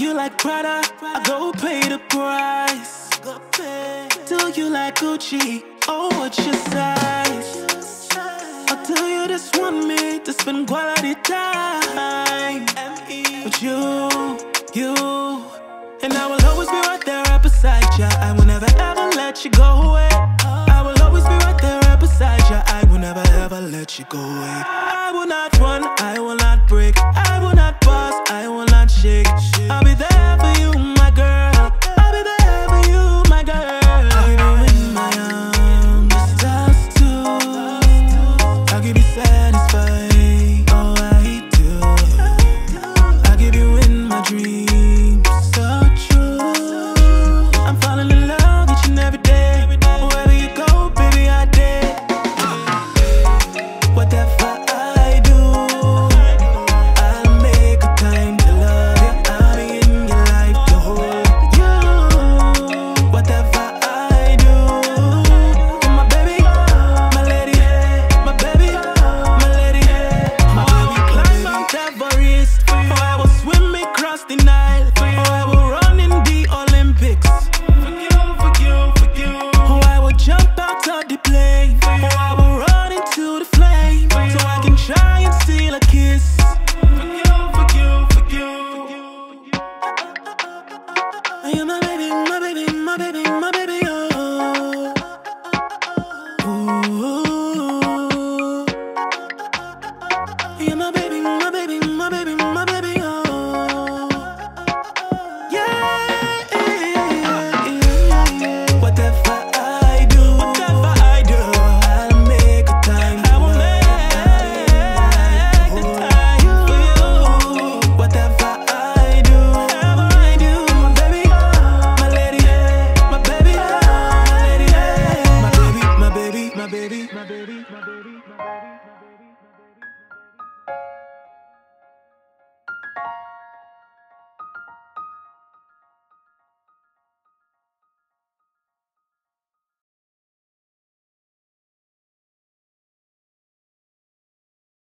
you like Prada? I go pay the price. Do you like Gucci? Oh, what's your size? I'll tell you this want me to spend quality time with you. And I will always be right there right beside ya. I will never ever let you go away. I will always be right there right beside ya. I will never ever let you go away. I will not run, I will not break, I will not pause, I will not shake. I'll be there for you, my girl. I'll be there for you, my girl. I'll give you in my arms, just us two. I'll give you satisfied, oh I do. I'll give you in my dreams, so true. I'm falling in love each and every day. Wherever you go, baby, I dare. Whatever I do, I'll make a time to love you. I'll be in your life to hold you. Whatever I do, you're my baby, my lady, my baby, my lady. I will climb Mount Everest, or I will swim across the night.